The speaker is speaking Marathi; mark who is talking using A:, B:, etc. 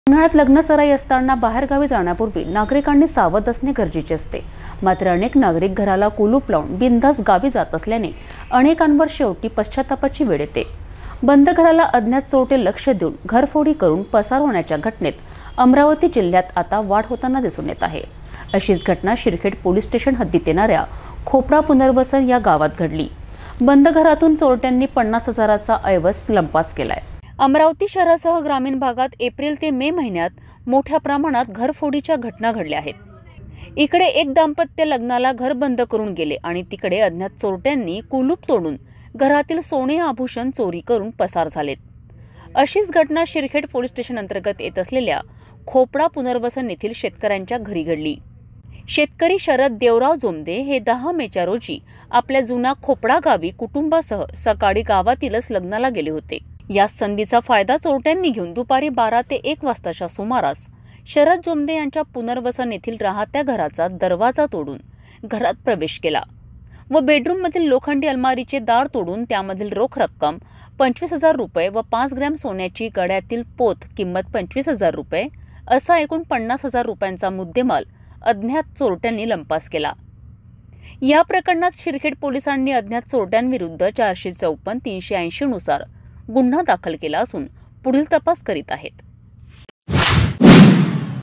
A: उन्हाळ्यात लग्नसराई असताना बाहेरगावी जाण्यापूर्वी नागरिकांनी सावध असणे गरजेचे असते। मात्र अनेक नागरिक घराला कुलूप लावून बिनधास्त गावी जात असल्याने अनेकांवर शेवटी पश्चातापाची वेळ येते। बंद घराला अज्ञात चोरटे लक्ष देऊन घरफोडी करून पसार होण्याच्या घटनेत अमरावती जिल्ह्यात आता वाढ होताना दिसून येत आहे। अशीच घटना शिरखेड पोलीस स्टेशन हद्दीत येणाऱ्या खोपडा पुनर्वसन या गावात घडली। बंद घरातून चोरट्यांनी 50,000चा ऐवज लंपास केलाय। अमरावती शहरासह ग्रामीण भागात एप्रिल ते मे महिन्यात मोठ्या प्रमाणात घरफोडीच्या घटना घडल्या आहेत। इकडे एक दाम्पत्य लग्नाला घर बंद करून गेले आणि तिकडे अज्ञात चोरट्यांनी कुलूप तोडून घरातील सोने आभूषण चोरी करून पसार झालेत। अशीच घटना शिरखेड पोलीस स्टेशन अंतर्गत येत असलेल्या खोपडा पुनर्वसन येथील शेतकऱ्यांच्या घरी घडली। शेतकरी शरद देवराव जोमदे हे 10 मेच्या रोजी आपल्या जुना खोपडा गावी कुटुंबासह सकाळी गावातीलच लग्नाला गेले होते। या संधीचा फायदा चोरट्यांनी घेऊन दुपारी 12 ते 1 वाजताच्या सुमारास शरद जोमदे यांच्या पुनर्वसन येथील राहत्या घराचा दरवाजा तोडून घरात प्रवेश केला व बेडरूममधील लोखंडी अलमारीचे दार तोडून त्यामधील रोख रक्कम 25,000 रुपये व 5 ग्रॅम सोन्याची गळ्यातील पोत किंमत 25,000 रुपये असा एकूण 50,000 रुपयांचा मुद्देमाल अज्ञात चोरट्यांनी लंपास केला। या प्रकरणात शिरखेड पोलिसांनी अज्ञात चोरट्यांविरुद्ध 454, 380 नुसार गुन्हा दाखल केला असून पुढील तपास करीत आहेत।